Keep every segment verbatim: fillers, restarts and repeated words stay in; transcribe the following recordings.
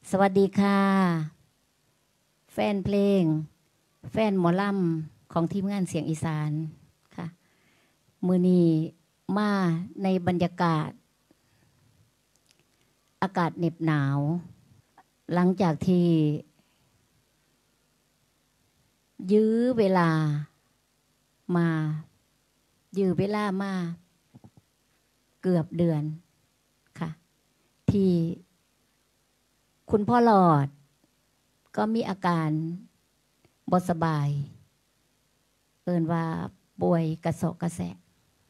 สวัสดีค่ะแฟนเพลงแฟนหมอลำของทีมงานเสียงอีสานค่ะมือนี้มาในบรรยากาศอากาศเหน็บหนาวหลังจากที่ยื้อเวลามายื้อเวลามาเกือบเดือนค่ะที่คุณพ่อหลอดก็มีอาการบ่สบายเอิ้นว่าป่วยกระเสาะกระแสะ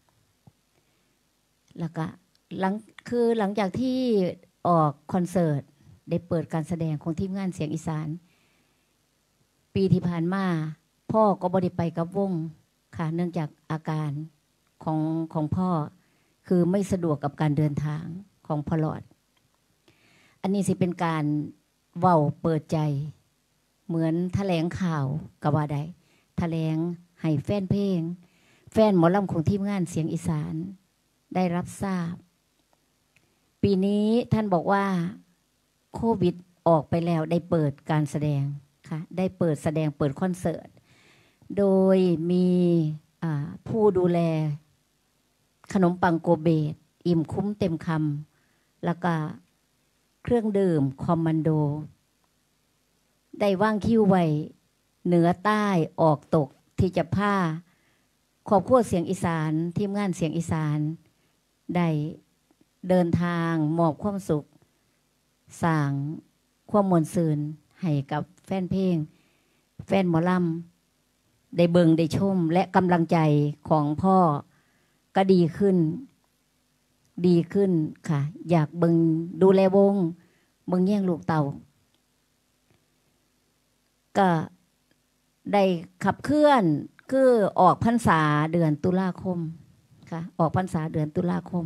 แล้วก็หลังคือหลังจากที่ออกคอนเสิร์ตได้เปิดการแสดงของทีมงานเสียงอีสานปีที่ผ่านมาพ่อก็บ่ได้ไปกับวงค่ะเนื่องจากอาการของของพ่อคือไม่สะดวกกับการเดินทางของพ่อหลอดอันนี้สิเป็นการเว้าเปิดใจเหมือนแถลงข่าวกับว่าใดแถลงให้แฟนเพลงแฟนหมอลำของทีมงานเสียงอีสานได้รับทราบปีนี้ท่านบอกว่าโควิดออกไปแล้วได้เปิดการแสดงค่ะได้เปิดแสดงเปิดคอนเสิร์ตโดยมีผู้ดูแลขนมปังโกเบตอิ่มคุ้มเต็มคำแล้วก็เครื่องดื่มคอมมานโดได้ว่างคิวไว้เหนือใต้ออกตกที่จะพาครอบครัวเสียงอีสานทีมงานเสียงอีสานได้เดินทางมอบความสุขสร้างความมวลซื่นให้กับแฟนเพลงแฟนหมอลำได้เบิงได้ชมและกำลังใจของพ่อก็ดีขึ้นดีขึ้นค่ะอยากเบิงดูแลวงเบิงแย่งลูกเต่าก็ได้ขับเคลื่อนคือออกพรรษาเดือนตุลาคมค่ะออกพรรษาเดือนตุลาคม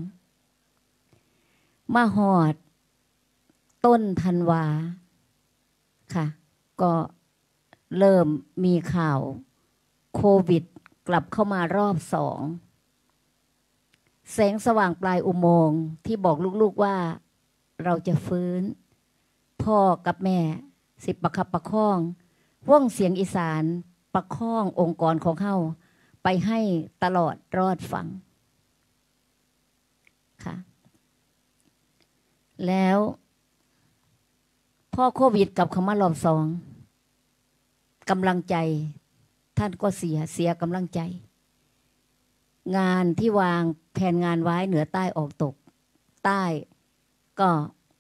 มาหอดต้นธันวาค่ะก็เริ่มมีข่าวโควิดกลับเข้ามารอบสองแสงสว่างปลายอุโมงค์ที่บอกลูกๆว่าเราจะฟื้นพ่อกับแม่สิประคับประคองวงเสียงอีสานประคององค์กรของเขาไปให้ตลอดรอดฟังค่ะแล้วพ่อโควิดกลับเข้ามารอบสองกำลังใจท่านก็เสียเสียกำลังใจงานที่วางแผนงานไว้เหนือใต้ออกตกใต้ก็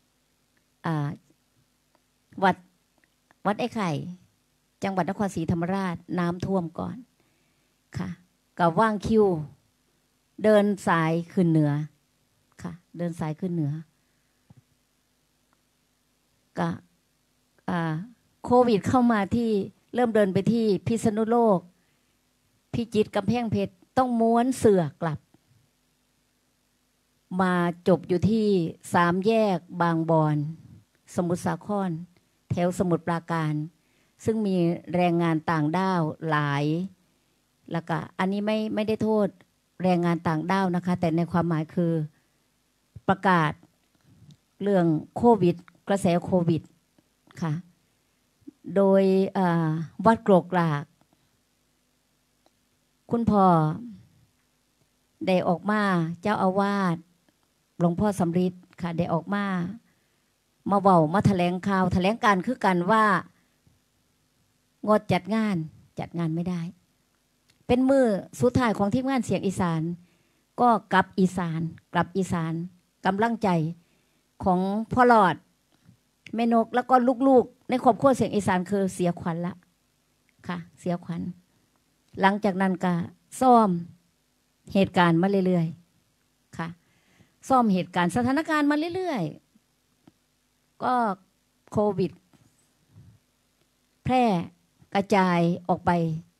วัดวัดไอ้ไข่จังหวัดนครศรีธรรมราชน้ำท่วมก่อนค่ะก็ว่างคิวเดินสายขึ้นเหนือค่ะเดินสายขึ้นเหนือก็โควิดเข้ามาที่เริ่มเดินไปที่พิษณุโลกพิจิตรกำแพงเพชรต้องม้วนเสือกลับมาจบอยู่ที่สามแยกบางบอนสมุทรสาครแถวสมุทรปราการซึ่งมีแรงงานต่างด้าวหลายแล้วก็อันนี้ไม่ไม่ได้โทษแรงงานต่างด้าวนะคะแต่ในความหมายคือประกาศเรื่องโควิดกระแสโควิดค่ะโดยวัดโกรกกรากคุณพ่อได้ออกมาเจ้าอาวาสหลวงพ่อสำริดค่ะได้ออกมามาเว้ามาแถลงข่าวแถลงการคือกันว่างดจัดงานจัดงานไม่ได้เป็นมือสุดท้ายของทีมงานเสียงอีสานก็กลับอีสานกลับอีสานกำลังใจของพ่อหลอดแม่นกแล้วก็ลูกๆในครอบครัวเสียงอีสานคือเสียขวัญละค่ะเสียขวัญหลังจากนั้นก็ซ่อมเหตุการณ์มาเรื่อยๆค่ะซ่อมเหตุการณ์สถานการณ์มาเรื่อยๆก็โควิดแพร่กระจายออกไป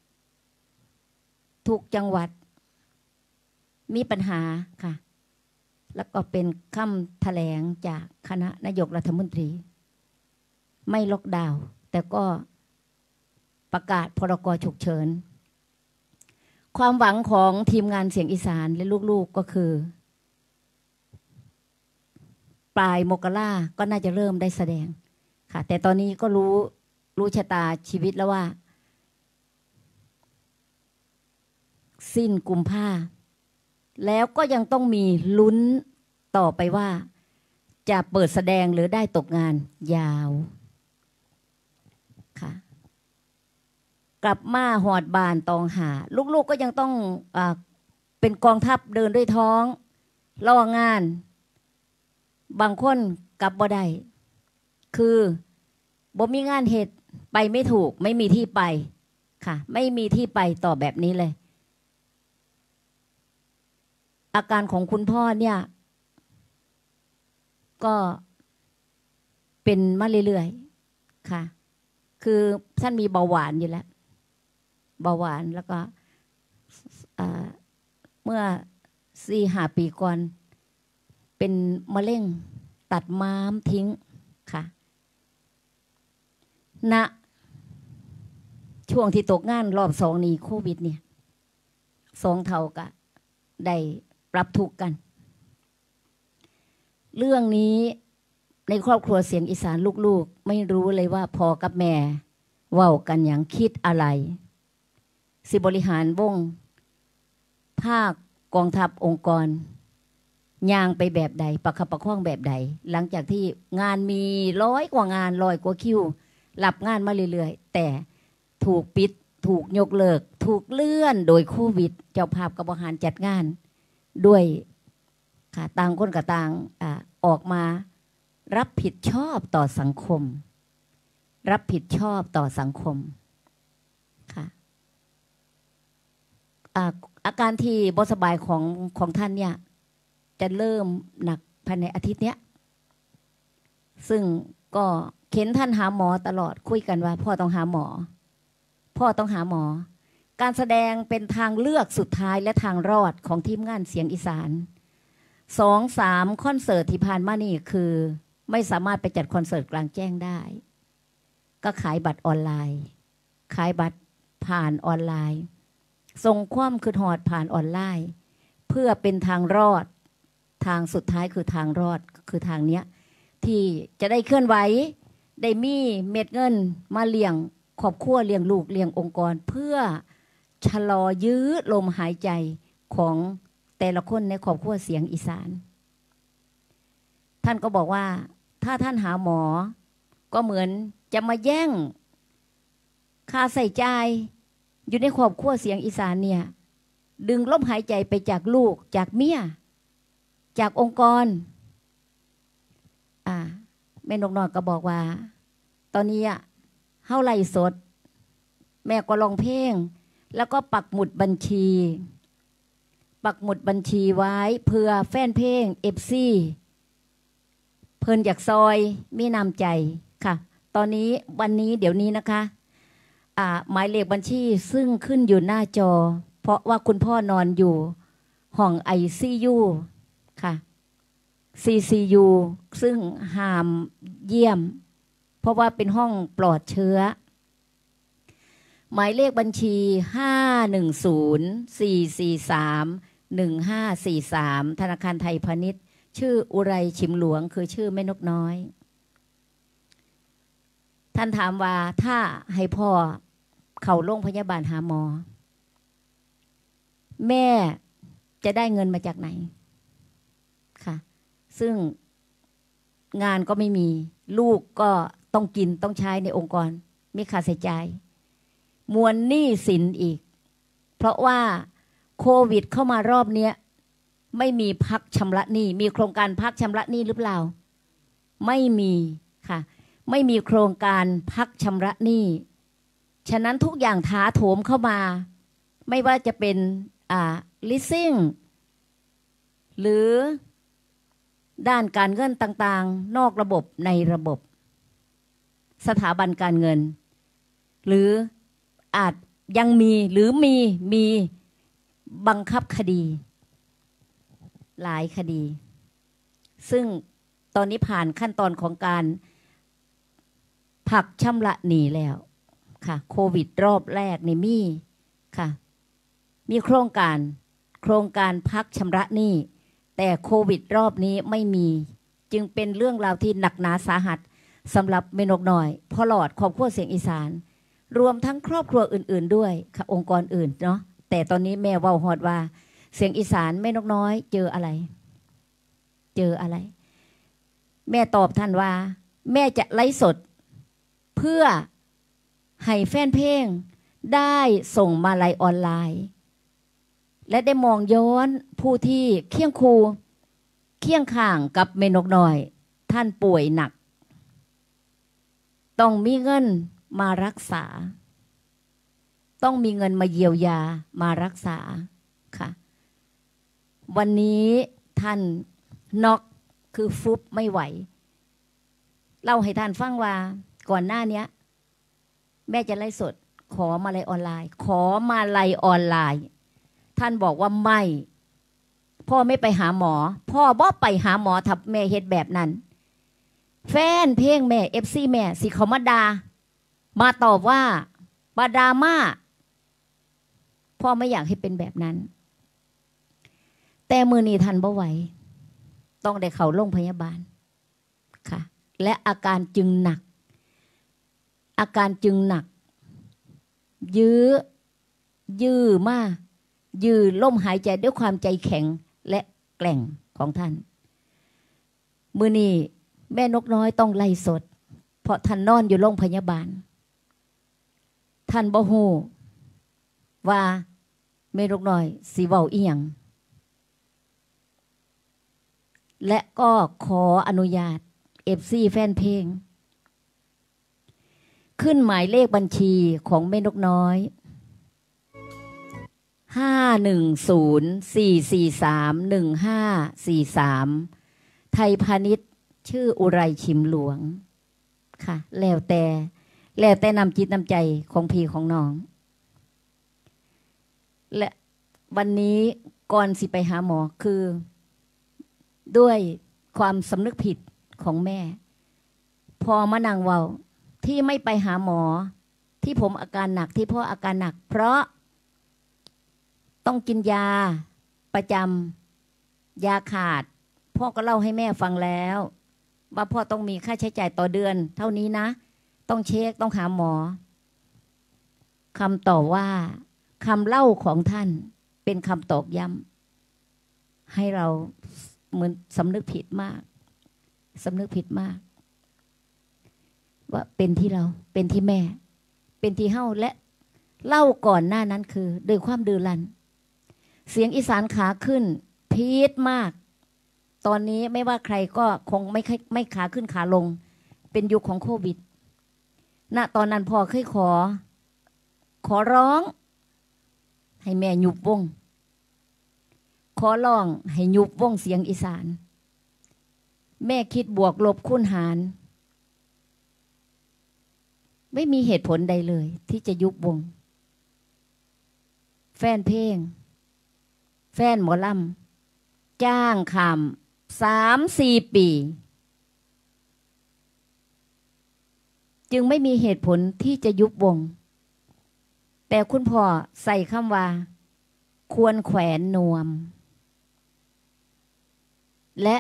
ทุกจังหวัดมีปัญหาค่ะแล้วก็เป็นคำแถลงจากคณะนายกรัฐมนตรีไม่ล็อกดาวน์แต่ก็ประกาศพรกฉุกเฉินความหวังของทีมงานเสียงอีสานและลูกๆก็คือปลายมกราก็น่าจะเริ่มได้แสดงค่ะแต่ตอนนี้ก็รู้รู้ชะตาชีวิตแล้วว่าสิ้นกุมภาแล้วก็ยังต้องมีลุ้นต่อไปว่าจะเปิดแสดงหรือได้ตกงานยาวค่ะกลับมาหอดบานตองหาลูกๆก็ยังต้องอ่าเป็นกองทัพเดินด้วยท้องล่องานบางคนกลับบ่ได้คือบ่มีงานเหตุไปไม่ถูกไม่มีที่ไปค่ะไม่มีที่ไปต่อแบบนี้เลยอาการของคุณพ่อเนี่ยก็เป็นมาเรื่อยๆค่ะคือท่านมีเบาหวานอยู่แล้วเบาหวานแล้วก็เมื่อสี่ห้าปีก่อนเป็นมะเร็งตัดม้ามทิ้งค่ะณช่วงที่ตกงานรอบสองนี้โควิดเนี่ยสองเท่ากะได้ปรับทุกข์กันเรื่องนี้ในครอบครัวเสียงอีสานลูกๆไม่รู้เลยว่าพ่อกับแม่เว้ากันอย่างคิดอะไรสิบริหารวงภาคกองทัพองค์กรย่างไปแบบใดประคับประคองแบบใดหลังจากที่งานมีร้อยกว่างานร้อยกว่าคิวรับงานมาเรื่อยๆแต่ถูกปิดถูกยกเลิกถูกเลื่อนโดยโควิดเจ้าภาพกับบริหารจัดงานด้วยค่ะต่างคนกับต่างอ่าออกมารับผิดชอบต่อสังคมรับผิดชอบต่อสังคมค่ะอ่าอาการที่บ่สบายของของท่านเนี่ยจะเริ่มหนักภายในอาทิตย์เนี้ยซึ่งก็เข็นท่านหาหมอตลอดคุยกันว่าพ่อต้องหาหมอพ่อต้องหาหมอการแสดงเป็นทางเลือกสุดท้ายและทางรอดของทีมงานเสียงอีสานสองสามคอนเสิร์ตที่ผ่านมานี่คือไม่สามารถไปจัดคอนเสิร์ตกลางแจ้งได้ก็ขายบัตรออนไลน์ขายบัตรผ่านออนไลน์ส่งความคือหอดผ่านออนไลน์เพื่อเป็นทางรอดทางสุดท้ายคือทางรอดคือทางเนี้ยที่จะได้เคลื่อนไหวได้มีเม็ดเงินมาเลี้ยงครอบครัวเลี้ยงลูกเลี้ยงองค์กรเพื่อชะลอยื้อลมหายใจของแต่ละคนในครอบครัวเสียงอีสานท่านก็บอกว่าถ้าท่านหาหมอก็เหมือนจะมาแย่งค่าใส่ใจอยู่ในครอบครัวเสียงอีสานเนี่ยดึงลมหายใจไปจากลูกจากเมียจากองค์กรอ่าแม่นกน้อยก็บอกว่าตอนนี้เฮาไล่สดแม่ก็ร้องเพลงแล้วก็ปักหมุดบัญชีปักหมุดบัญชีไว้เพื่อแฟนเพลง เอฟ ซี เพิ่นอยากซอยมีน้ำใจค่ะตอนนี้วันนี้เดี๋ยวนี้นะคะอ่าหมายเลขบัญชีซึ่งขึ้นอยู่หน้าจอเพราะว่าคุณพ่อนอนอยู่ห้อง ไอ ซี ยู ค่ะ ซี ซี ยู ซึ่งห้ามเยี่ยมเพราะว่าเป็นห้องปลอดเชื้อหมายเลขบัญชีห้า หนึ่ง ศูนย์ สี่ สี่ สาม หนึ่ง ห้า สี่ สามธนาคารไทยพาณิชย์ชื่ออุไรชิมหลวงคือชื่อแม่นกน้อยท่านถามว่าถ้าให้พ่อเข้าโรงพยาบาลหาหมอแม่จะได้เงินมาจากไหนค่ะซึ่งงานก็ไม่มีลูกก็ต้องกินต้องใช้ในองค์กรมีค่าใช้จ่ายมวลหนี้สินอีกเพราะว่าโควิดเข้ามารอบนี้ไม่มีพักชำระหนี้มีโครงการพักชำระหนี้หรือเปล่าไม่มีค่ะไม่มีโครงการพักชำระหนี้ฉะนั้นทุกอย่างถาโถมเข้ามาไม่ว่าจะเป็นอ่า leasing หรือด้านการเงินต่างๆนอกระบบในระบบสถาบันการเงินหรืออาจยังมีหรือมีมีบังคับคดีหลายคดีซึ่งตอนนี้ผ่านขั้นตอนของการผักชำระหนี้แล้วค่ะโควิดรอบแรกนี่มีค่ะมีโครงการโครงการพักชำระหนี้แต่โควิดรอบนี้ไม่มีจึงเป็นเรื่องราวที่หนักหนาสาหัสสำหรับเมนกน้อยพ่อหลอดครอบครัวเสียงอีสานรวมทั้งครอบครัวอื่นๆด้วยค่ะองค์กรอื่นเนาะแต่ตอนนี้แม่เว้าฮอดว่าเสียงอีสานแม่นกน้อยเจออะไรเจออะไรแม่ตอบท่านว่าแม่จะไลฟ์สดเพื่อให้แฟนเพลงได้ส่งมาลัยออนไลน์และได้มองย้อนผู้ที่เคียงคูเคียงข้างกับแม่นกน้อยท่านป่วยหนักต้องมีเงินมารักษาต้องมีเงินมาเยียวยามารักษาค่ะวันนี้ท่านน็อกคือฟุบไม่ไหวเล่าให้ท่านฟังว่าก่อนหน้านี้แม่จะไลฟ์สดขอมาลัยออนไลน์ขอมาลัยออนไลน์ท่านบอกว่าไม่พ่อไม่ไปหาหมอพ่อบ่ไปหาหมอทับแม่เฮ็ดแบบนั้นแฟนเพลงแม่เอฟซีแม่สิเขามาดามาตอบว่าบาดามาพ่อไม่อยากให้เป็นแบบนั้นแต่มือนี้ท่านบ่ไหวต้องได้เข้าโรงพยาบาลค่ะและอาการจึงหนักอาการจึงหนักยื้อยื้อมากยื้อลมหายใจด้วยความใจแข็งและแกร่งของท่านมือนี้แม่นกน้อยต้องไล่สดเพราะท่านนอนอยู่โรงพยาบาลท่านบ่ฮู้ว่าแม่นกน้อยสิเว้าอีหยังและก็ขออนุญาต เอฟ ซี แฟนเพลงขึ้นหมายเลขบัญชีของแม่นกน้อยห้า หนึ่ง ศูนย์ สี่ สี่ สาม หนึ่ง ห้า สี่ สามไทยพาณิชย์ชื่ออุไรชิมหลวงค่ะแล้วแต่แล้วแต่นำจิตนำใจของพี่ของน้องและวันนี้ก่อนสิไปหาหมอคือด้วยความสำนึกผิดของแม่พอมานั่งเว้าที่ไม่ไปหาหมอที่ผมอาการหนักที่พ่ออาการหนักเพราะต้องกินยาประจำยาขาดพ่อก็เล่าให้แม่ฟังแล้วว่าพ่อต้องมีค่าใช้จ่ายต่อเดือนเท่านี้นะต้องเช็คต้องหาหมอคำตอบว่าคำเล่าของท่านเป็นคำตอกย้ำให้เราเหมือนสำนึกผิดมากสำนึกผิดมากว่าเป็นที่เราเป็นที่แม่เป็นที่เฮ้าและเล่าก่อนหน้านั้นคือด้วยความดื้อรั้นเสียงอีสานขาขึ้นพีดมากตอนนี้ไม่ว่าใครก็คงไม่ไม่ขาขึ้นขาลงเป็นยุคของโควิดณตอนนั้นพ่อเคยขอขอร้องให้แม่ยุบวงขอร้องให้ยุบวงเสียงอีสานแม่คิดบวกลบคูณหารไม่มีเหตุผลใดเลยที่จะยุบวงแฟนเพลงแฟนหมอลำจ้างคำสามสี่ปีจึงไม่มีเหตุผลที่จะยุบวงแต่คุณพ่อใส่คำว่าควรแขวนนวมและ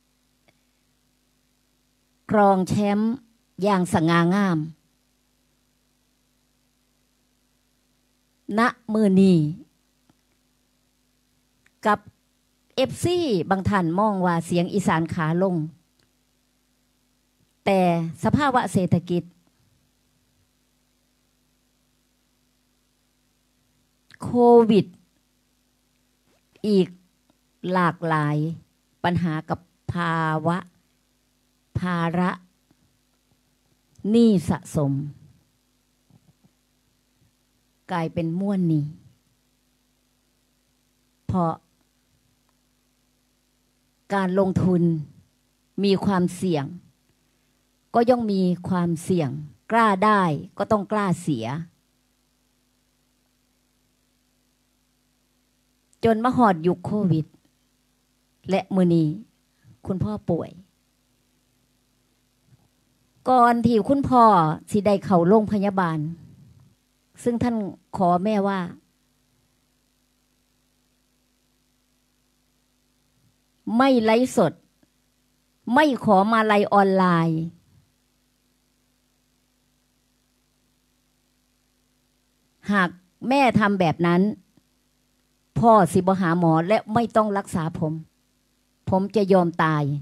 ครองแชมป์อย่างสง่างามณมือนี้กับเอฟซีบางท่านมองว่าเสียงอีสานขาลงแต่สภาวะเศรษฐกิจโควิดอีกหลากหลายปัญหากับภาวะภาระหนี้สะสมกลายเป็นม้วนหนี้เพราะการลงทุนมีความเสี่ยงก็ย่อมมีความเสี่ยงกล้าได้ก็ต้องกล้าเสียจนมาหอดยุคโควิดและมื้อนี้คุณพ่อป่วยก่อนที่คุณพ่อสิได้เข้าโรงพยาบาลซึ่งท่านขอแม่ว่าไม่ไลฟ์สดไม่ขอมาลัยออนไลน์หากแม่ทำแบบนั้นพ่อสิบ่หาหมอและไม่ต้องรักษาผมผมจะยอมตาย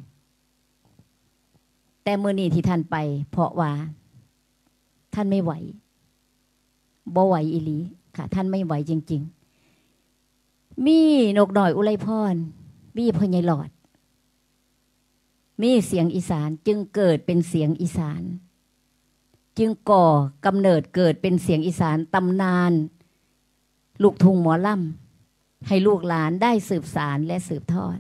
แต่มื้อนี้ที่ท่านไปเพราะว่าท่านไม่ไหวบ่ไหวอีหลีค่ะท่านไม่ไหวจริงๆมีนกน้อยอุไรพรมีพ่อใหญ่หลอดมีเสียงอีสานจึงเกิดเป็นเสียงอีสานจึงก่อกำเนิดเกิดเป็นเสียงอีสานตำนานลูกทุ่งหมอลำให้ลูกหลานได้สืบสานและสืบทอด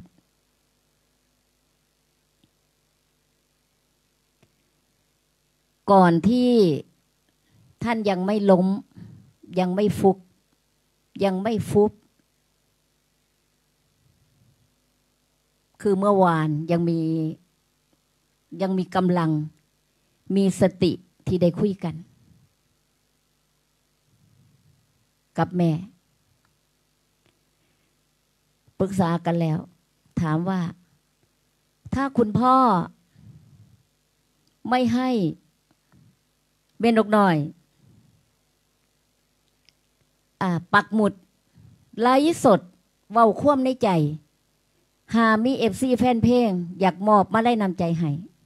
ก่อนที่ท่านยังไม่ล้มยังไม่ฟุบยังไม่ฟุบคือเมื่อวานยังมียังมีกำลังมีสติที่ได้คุยกันกับแม่ปรึกษากันแล้วถามว่าถ้าคุณพ่อไม่ให้เบนนกน้อยอ่าปักหมุดไลฟ์สดเว้าคว่ำในใจหามีเอฟซีแฟนเพลงอยากมอบมาได้นำใจให้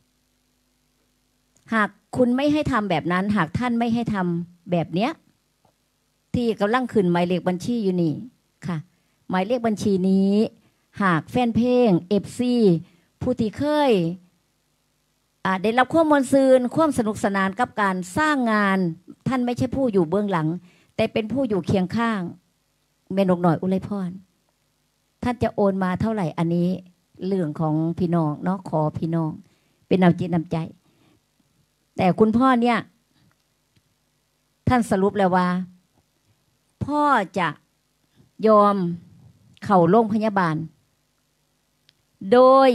หากคุณไม่ให้ทำแบบนั้นหากท่านไม่ให้ทำแบบเนี้ยที่กำลังขึ้นหมายเลขบัญชีอยู่นี่ค่ะหมายเลขบัญชีนี้หากแฟนเพลงเอฟซีผู้ที่เคยอ่าได้รับความมวลซืนความสนุกสนานกับการสร้างงานท่านไม่ใช่ผู้อยู่เบื้องหลังแต่เป็นผู้อยู่เคียงข้างแม่นกน้อยอุไรพรท่านจะโอนมาเท่าไหร่อันนี้เรื่องของพี่น้องเนาะขอพี่น้องเป็นน้ำจิตน้ำใจแต่คุณพ่อเนี่ยท่านสรุปแล้วว่าพ่อจะยอมเข้าโรงพยาบาลโดย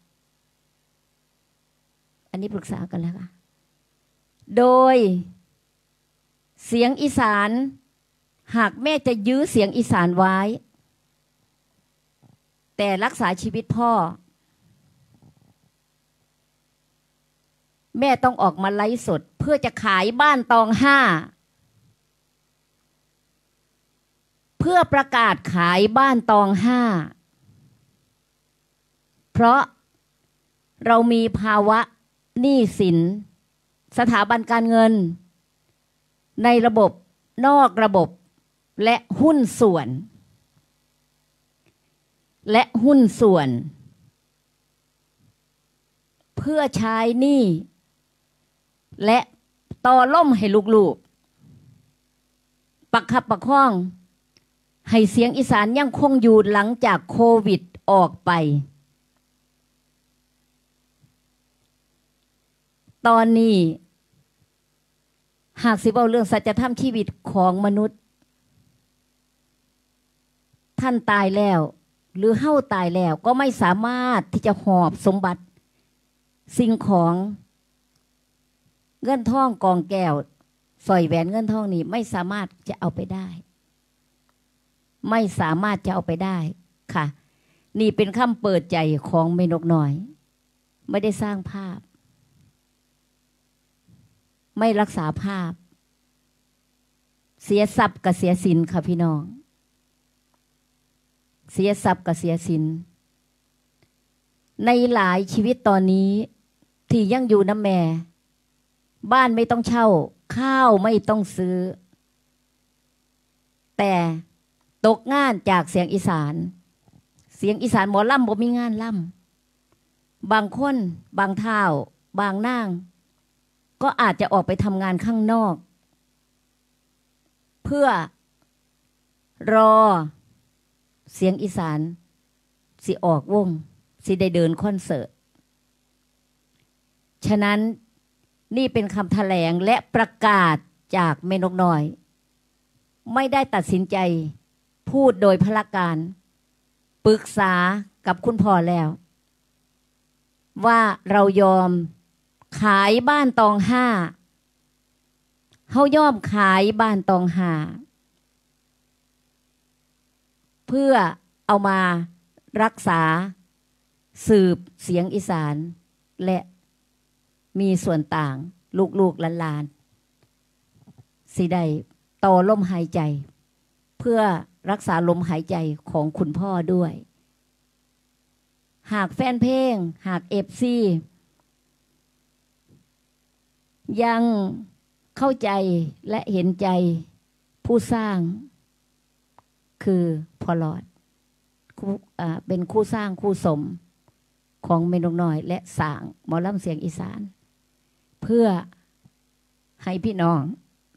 อันนี้ปรึกษากันแล้วค่ะโดยเสียงอีสานหากแม่จะยื้อเสียงอีสานไว้แต่รักษาชีวิตพ่อแม่ต้องออกมาไลฟ์สดเพื่อจะขายบ้านตองห้าเพื่อประกาศขายบ้านตองห้าเพราะเรามีภาวะหนี้สินสถาบันการเงินในระบบนอกระบบและหุ้นส่วนและหุ้นส่วนเพื่อใช้หนี้และต่อล่มให้ลูกๆประคับประคองให้เสียงอีสานยังคงอยู่หลังจากโควิดออกไปตอนนี้หากสิเว้าเรื่องสัจธรรมชีวิตของมนุษย์ท่านตายแล้วหรือเฮาตายแล้วก็ไม่สามารถที่จะหอบสมบัติสิ่งของเงินทองกองแก้วสร้อยแหวนเงินทองนี้ไม่สามารถจะเอาไปได้ไม่สามารถจะเอาไปได้ค่ะนี่เป็นคำเปิดใจของแม่นกน้อยไม่ได้สร้างภาพไม่รักษาภาพเสียทรัพย์กับเสียสินค่ะพี่น้องเสียทรัพย์กับเสียสินในหลายชีวิตตอนนี้ที่ยังอยู่น้ำแม่บ้านไม่ต้องเช่าข้าวไม่ต้องซื้อแต่ตกงานจากเสียงอีสานเสียงอีสานหมอลำบ่มีงานล่ำบางคนบางเท่าบางนางก็อาจจะออกไปทำงานข้างนอกเพื่อรอเสียงอีสานสิออกวงสิได้เดินคอนเสิร์ตฉะนั้นนี่เป็นคำแถลงและประกาศจากแม่นกน้อยไม่ได้ตัดสินใจพูดโดยพละการปรึกษากับคุณพ่อแล้วว่าเรายอมขายบ้านตองห้าเฮายอมขายบ้านตองห้าเพื่อเอามารักษาสืบเสียงอีสานและมีส่วนต่างลูกๆหลานๆสิได้ต่อลมหายใจเพื่อรักษาลมหายใจของคุณพ่อด้วย หากแฟนเพลงหากเอฟซียังเข้าใจและเห็นใจผู้สร้างคือพอหลอดเป็นคู่สร้างคู่สมของเมนกน้อยและสร้างหมอลำเสียงอีสานเพื่อให้พี่น้อง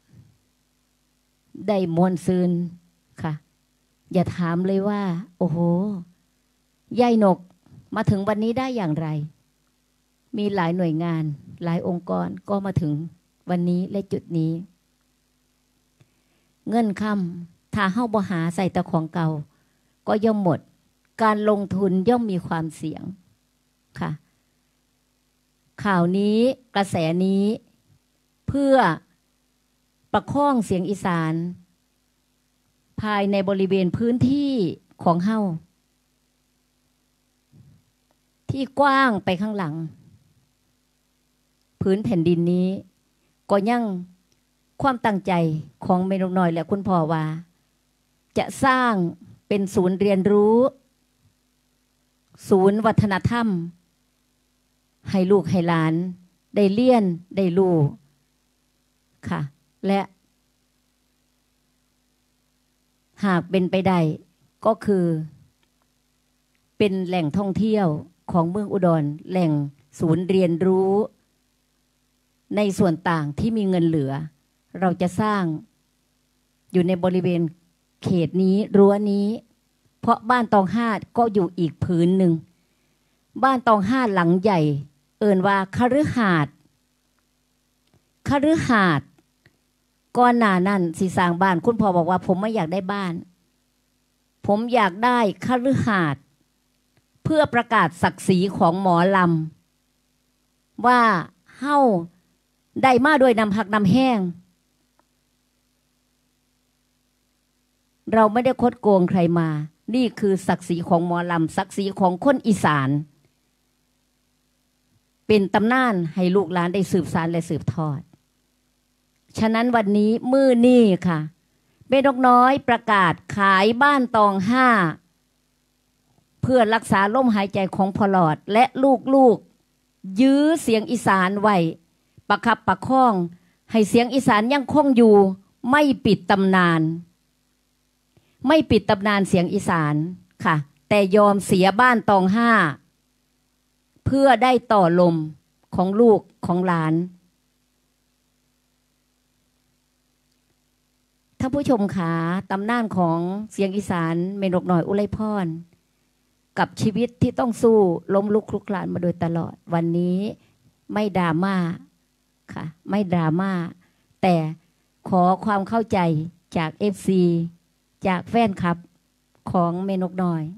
ได้มวลซืนค่ะอย่าถามเลยว่าโอ้โหยายนกมาถึงวันนี้ได้อย่างไรมีหลายหน่วยงานหลายองค์กรก็มาถึงวันนี้และจุดนี้เงินคำถ้าเฮาบ่หาใส่ตะของเก่าก็ย่อมหมดการลงทุนย่อมมีความเสี่ยงค่ะข่าวนี้กระแสนี้เพื่อประคองเสียงอีสานภายในบริเวณพื้นที่ของเฮาที่กว้างไปข้างหลังพื้นแผ่นดินนี้ก็ยังความตั้งใจของเมนกน้อยและคุณพ่อว่าจะสร้างเป็นศูนย์เรียนรู้ศูนย์วัฒนธรรมให้ลูกให้หลานได้เรียนได้รู้ค่ะและหากเป็นไปได้ก็คือเป็นแหล่งท่องเที่ยวของเมืองอุดรแหล่งศูนย์เรียนรู้ในส่วนต่างที่มีเงินเหลือเราจะสร้างอยู่ในบริเวณเขตนี้รั้วนี้เพราะบ้านตองห้าก็อยู่อีกผืนหนึ่งบ้านตองห้าหลังใหญ่เอิ่นว่าคฤหาสน์คฤหาสน์ก่อนหน้านั้นสิสร้างบ้านคุณพ่อบอกว่าผมไม่อยากได้บ้านผมอยากได้คฤหาสน์เพื่อประกาศศักดิ์ศรีของหมอลำว่าเฮ้าได้มาโดยนำผักนำแห้งเราไม่ได้คดโกงใครมานี่คือศักดิ์ศรีของหมอลำศักดิ์ศรีของคนอีสานเป็นตำนานให้ลูกหลานได้สืบสานและสืบทอดฉะนั้นวันนี้มื้อนี้ค่ะเมนกน้อยประกาศขายบ้านตองห้าเพื่อรักษาลมหายใจของพอหลอดและลูกๆยื้อเสียงอีสานไว้ประคับประคองให้เสียงอีสานยังคงอยู่ไม่ปิดตำนานไม่ปิดตำนานเสียงอีสานค่ะแต่ยอมเสียบ้านตองห้าเพื่อได้ต่อลมของลูกของหลานท่านผู้ชมขาตำนานของเสียงอีสานเมนกน้อยอุไรพรกับชีวิตที่ต้องสู้ล้มลุกคลุกคลานมาโดยตลอดวันนี้ไม่ดราม่าค่ะไม่ดราม่าแต่ขอความเข้าใจจาก เอฟ ซี จากแฟนคลับของเมนกน้อย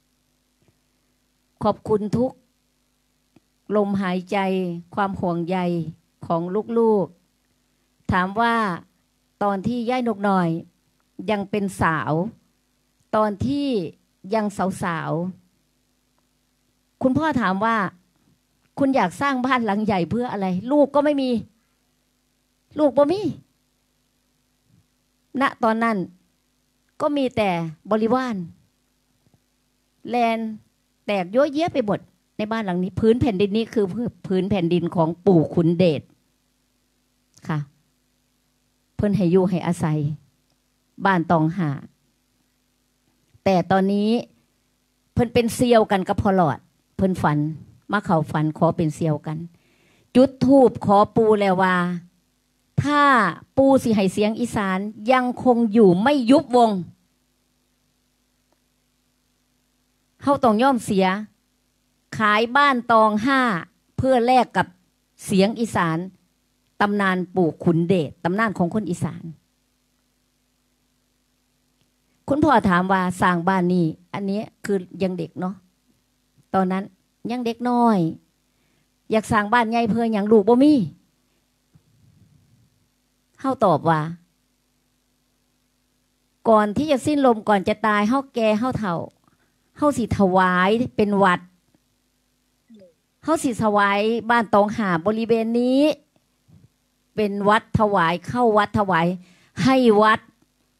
ขอบคุณทุกลมหายใจความห่วงใยของลูกๆถามว่าตอนที่ย่ายนกน้อยยังเป็นสาวตอนที่ยังสาวๆคุณพ่อถามว่าคุณอยากสร้างบ้านหลังใหญ่เพื่ออะไรลูกก็ไม่มีลูกบ่มีณตอนนั้นก็มีแต่บริวารแลนแตกยั่วเยี้ยไปหมดในบ้านหลังนี้พื้นแผ่นดินนี้คือพื้นแผ่นดินของปู่ขุนเดชค่ะเพิ่นให้อยู่ให้อาศัยบ้านตองหาแต่ตอนนี้เพิ่นเป็นเซียวกันกับพอหลอดเพิ่นฝันมาเข้าฝันขอเป็นเซียวกันจุดธูปขอปูแล้วว่าถ้าปูสิให้เสียงอีสานยังคงอยู่ไม่ยุบวงเฮาต้องย่อมเสียขายบ้านตองห้าเพื่อแลกกับเสียงอีสานตำนานปู่ขุนเดชตำนานของคนอีสานคุณพ่อถามว่าสร้างบ้านนี้อันนี้คือยังเด็กเนาะตอนนั้นยังเด็กน้อยอยากสร้างบ้านใหญ่เพื่ออย่างลูกบ่มีเฮาตอบว่าก่อนที่จะสิ้นลมก่อนจะตายเฮาแก่เฮาเฒ่าเฮาสิถวายเป็นวัดเฮาสิถวายบ้านตองหาบริเวณนี้เป็นวัดถวายเข้าวัดถวายให้วัด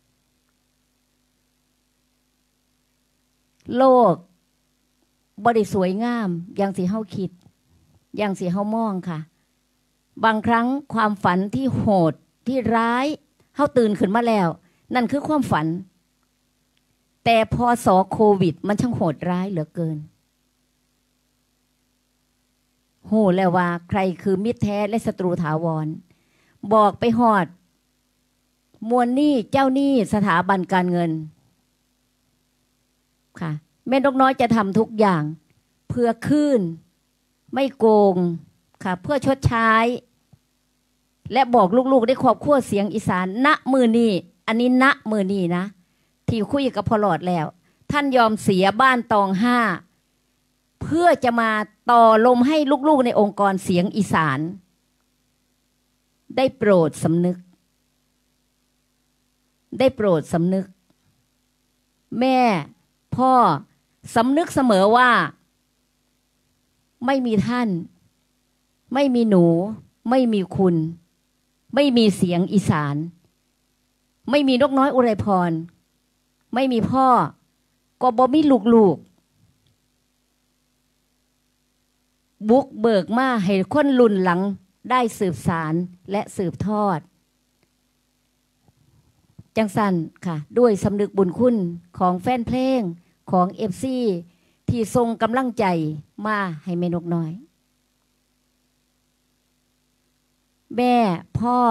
โลกบ่ได้สวยงามอย่างสิเฮาคิดอย่างสิเฮามองค่ะบางครั้งความฝันที่โหดที่ร้ายเฮาตื่นขึ้นมาแล้วนั่นคือความฝันแต่พอสอโควิดมันช่างโหดร้ายเหลือเกินโหแล้วว่าใครคือมิตรแท้และศัตรูถาวรบอกไปหอดมวลหนี้เจ้าหนี้สถาบันการเงินค่ะแม่นกน้อยจะทำทุกอย่างเพื่อคืนไม่โกงค่ะเพื่อชดใช้และบอกลูกๆได้ครอบครัวเสียงอีสานณมือนี้อันนี้ณมือนี้นะที่คุยกับพอหลอดแล้วท่านยอมเสียบ้านตองห้าเพื่อจะมาต่อลมให้ลูกๆในองค์กรเสียงอีสานได้โปรดสำนึกได้โปรดสำนึกแม่พ่อสำนึกเสมอว่าไม่มีท่านไม่มีหนูไม่มีคุณไม่มีเสียงอีสานไม่มีนกน้อยอุไรพรไม่มีพ่อก็บ่มีลูกๆบุกเบิกมาให้คนรุ่นหลังได้สืบสารและสืบทอดจังสันค่ะด้วยสำนึกบุญคุณของแฟนเพลงของเอฟซีที่ทรงกำลังใจมาให้แม่นกน้อยแม่พ่อ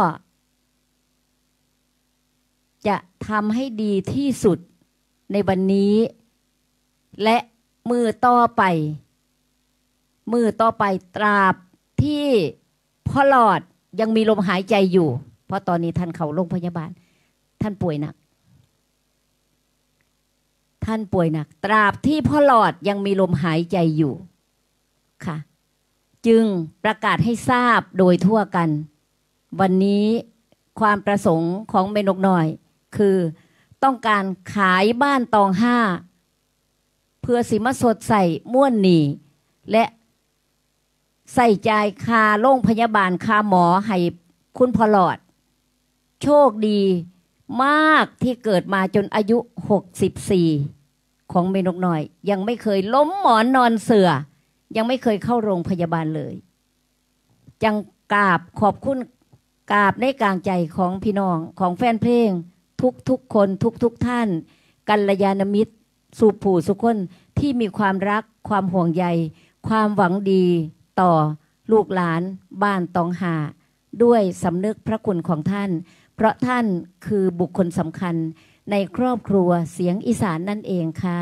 จะทำให้ดีที่สุดในวันนี้และมือต่อไปมือต่อไปตราบที่พ่อหลอดยังมีลมหายใจอยู่เพราะตอนนี้ท่านเข้าโรงพยาบาลท่านป่วยหนักท่านป่วยหนักตราบที่พ่อหลอดยังมีลมหายใจอยู่ค่ะจึงประกาศให้ทราบโดยทั่วกันวันนี้ความประสงค์ของแม่นกน้อยคือต้องการขายบ้านตองห้าเพื่อสิมาสดใส่ม่วนหนีและใส่ใจคาโรงพยาบาลคาหมอให้คุณพ่อหลอดโชคดีมากที่เกิดมาจนอายุหกสิบสี่ของแม่นกน้อยยังไม่เคยล้มหมอนนอนเสื่อยังไม่เคยเข้าโรงพยาบาลเลยจังกราบขอบคุณกราบในกลางใจของพี่น้องของแฟนเพลงทุกทุกคนทุกทุกท่านกัลยาณมิตรสุผู้สุคนที่มีความรักความห่วงใยความหวังดีต่อลูกหลานบ้านตองหาด้วยสำนึกพระคุณของท่านเพราะท่านคือบุคคลสำคัญในครอบครัวเสียงอีสานนั่นเองค่ะ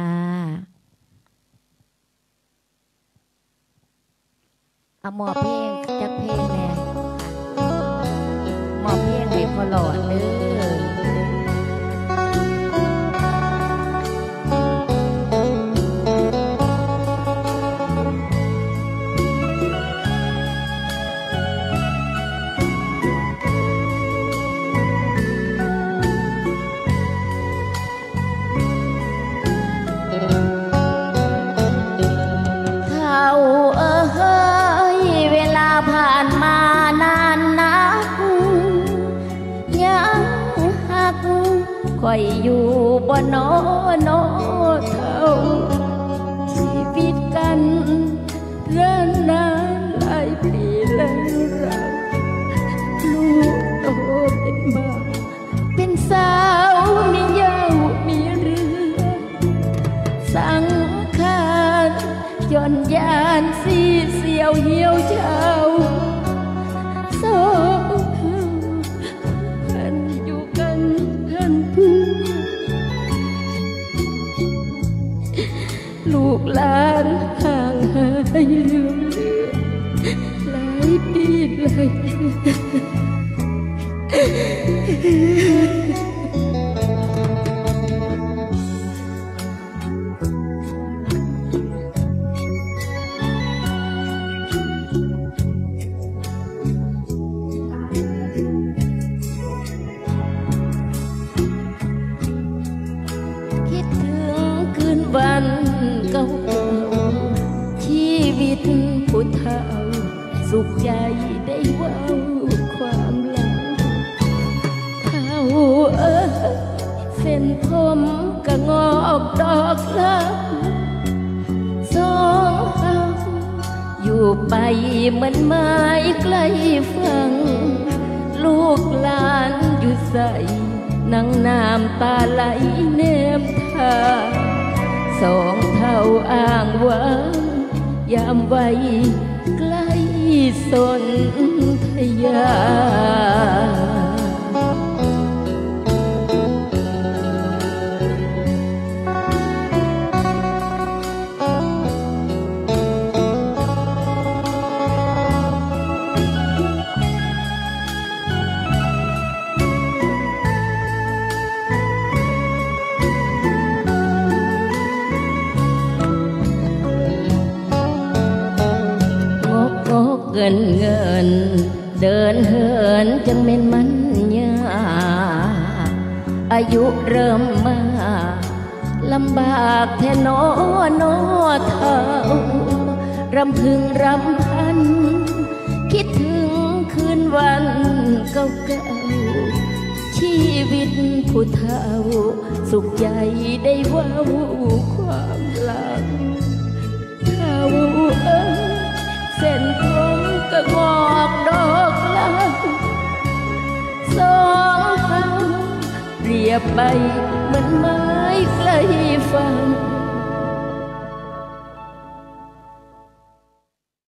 เอาหมอเพลงจากเพลงแน่หมอเพลงให้พอหลอดเด้อคอยอยู่บ่นอนอเท่าชีวิตกันเรื่อนนานหลายปีแล้วเราลูกโตเป็นบ้าเป็นสาวมีเย้ามีเรือสังขารย่อนยานสีเสียวเหี่ยวเจ้าโซ่ลูกหลานห่างหายลืมเลือนหลายปีหลายคิดถึงคืนวันเก่าชีวิตผู้เฒ่าสุขใจได้เว้าความหลังเขาลาสองเฮาอยู่ไปเหมือนไม้ใกล้ฟังลูกหลานอยู่ใส่นั่งน้ำตาไหลเนมทาสองเท่าอ้างวางยามไว้ใกล้สนทยาเงินเงินเดินเหินจังเม็นมันยาอายุเริ่มมาลำบากแท่นอนอเท่ารำพึงรำพันคิดถึงคืนวันเก่าๆชีวิตผู้เฒ่าสุขใจได้เว้าความหลังเฒ่าเอ้ยเส้นผมก็งอกดอกลาสองเฮาเปรียบไปเหมือนไม้ใกล้ฝั่ง